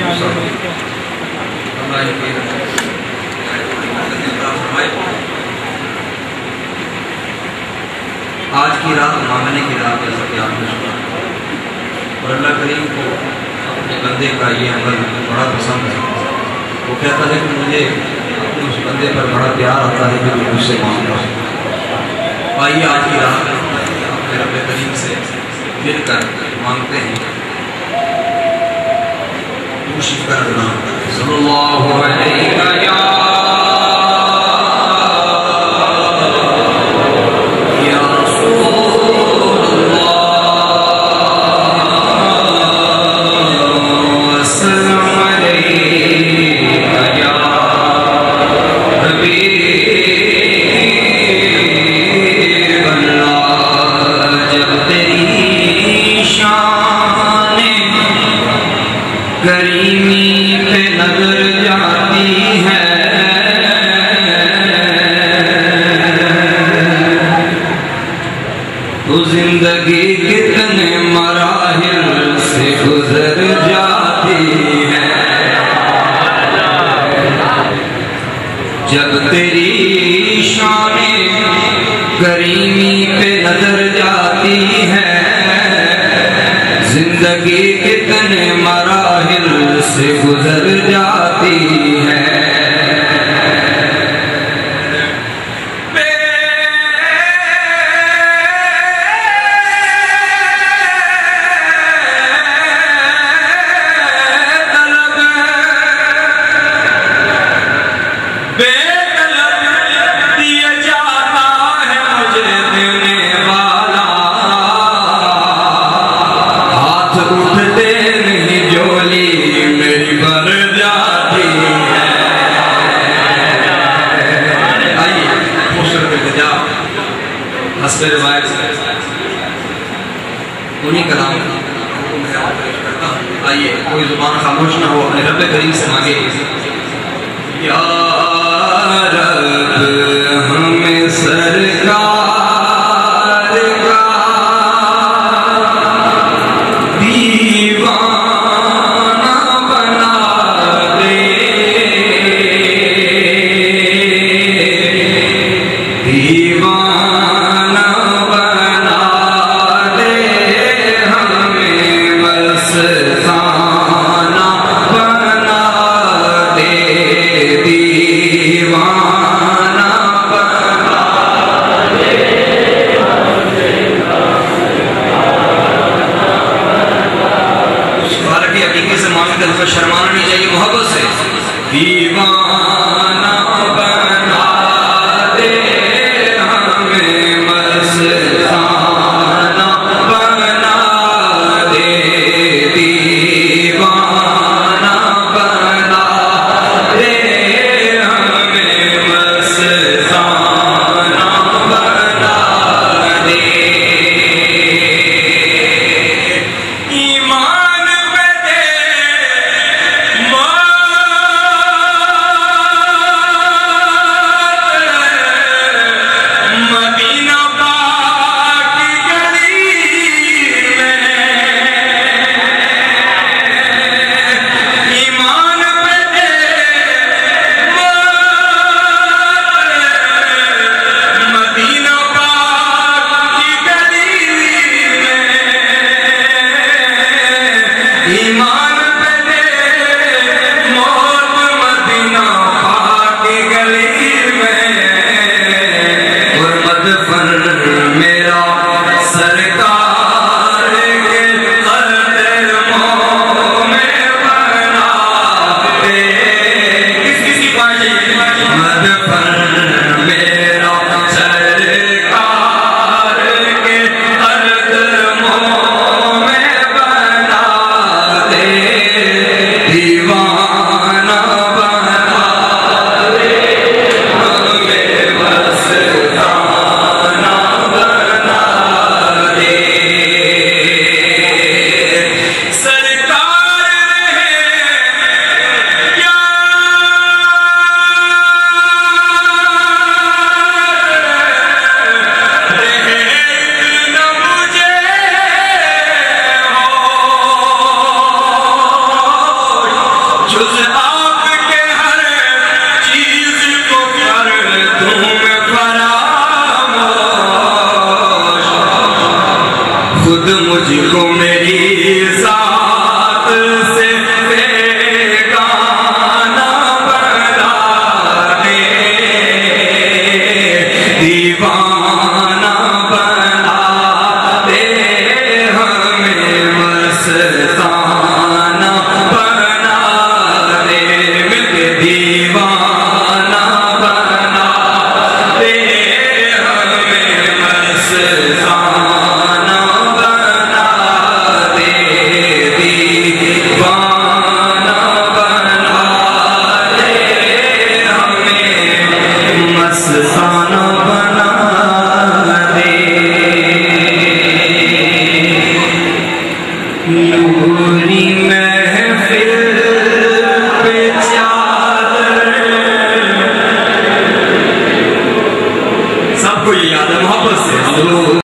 آج کی رات مانگنے کی رات جیسا کہ آپ نے سنا، اور اللہ کریم کو اپنے بندے کا یہ عمل بڑا پسند ہے۔ وہ کہتا ہے کہ مجھے اپنے اس بندے پر بڑا پیار آتا ہے کہ میں مجھ سے مانگتا ہوں۔ آئیے آج کی رات اپنے رب کریم سے مل کر مانگتے ہیں۔ کوشش کرنا صلی اللہ علیہ کریمی پہ نظر جاتی ہے، تو زندگی کتنے مراحل سے گزر جاتی ہے۔ جب تیری شان کریمی پہ نظر جاتی ہے، زندگی کتنے مراحل سے گزر جاتی ہے۔ حسب روایت انہی کلام کو میں آپ پیش کرتا ہوں۔ آئیے کوئی زبان خاموش نہ ہو، اپنے رب کریم سے مانگے، یا رب ہمیں سرکار کا دیوانہ بنا دے، شرمانا نہیں چاہیے، محبت سے دیوانہ بنا دے ہمیں، مستانہ بنا دے، دیوانہ بنا دے ہمیں، مستانہ بنا دے۔ نور میں